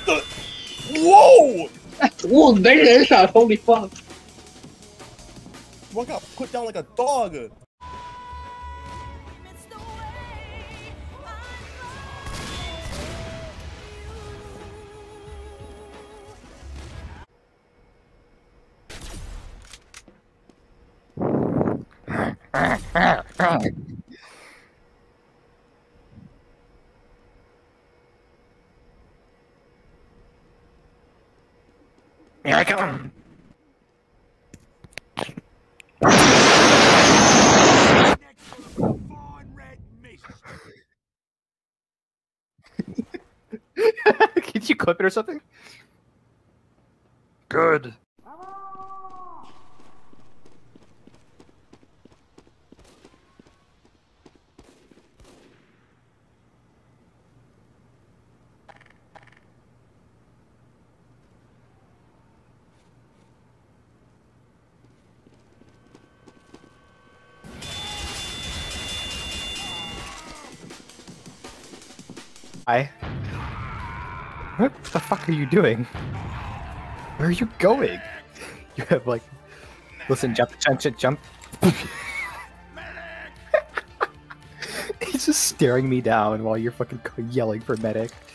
the? Whoa! Whoa, big headshot, holy fuck. One got put down like a dog. Here I come! Did you clip it or something? Good. Hi. What the fuck are you doing? Where are you going? You have like... Listen, jump, jump, jump, jump. He's just staring me down while you're fucking yelling for medic.